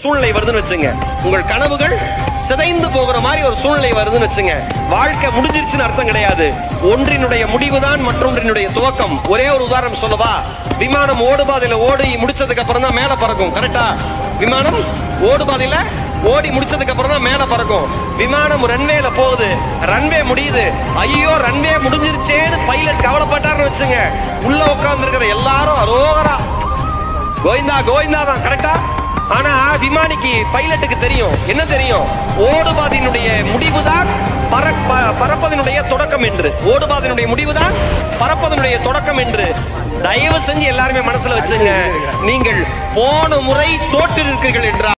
சூழ்நிலை வருதுன்னு வச்சுங்க, உங்கள் கனவுகள் சிதைந்து போகிற மாதிரி ஒரு சூழ்நிலை வருதுன்னு வச்சுங்க, வாழ்க்கை முடிஞ்சிருச்சுன்னு அர்த்தம் கிடையாது. ஒன்றினுடைய முடிவுதான் மற்றொன்றினுடைய துவக்கம். ஒரே ஒரு உதாரணம் சொல்லவா? விமானம் ஓடுபாதையில ஓடி முடிச்சதுக்கு அப்புறம் தான் மேல பறக்கும். கரெக்டா? விமானம் ஓடுபாதையில ஓடி முடிச்சதுக்கு அப்புறம் தான் மேல பறக்கும். விமானம் ரன்வேல போகுது, ரன்வே முடியுது, ஐயோ ரன்வே முடிஞ்சிருச்சேன்னு பைலட் கவலைப்பட்டாருன்னு வச்சுங்க, உள்ள உட்கார்ந்து இருக்கிற எல்லாரும் அரோகரா கோவிந்தா கோவிந்தா தான். கரெக்டா? ஆனா விமானிக்கு பைலட்டுக்கு தெரியும், என்ன தெரியும்? ஓடுபாதையினுடைய முடிவுதான் பறப்பதனுடைய தொடக்கம் என்று. ஓடுபாதையினுடைய முடிவுதான் பறப்பதனுடைய தொடக்கம் என்று தயவு செஞ்சு எல்லாருமே மனசுல வச்சுங்க. நீங்கள் போன முறை தோற்றிருக்கிறீர்கள் என்றால்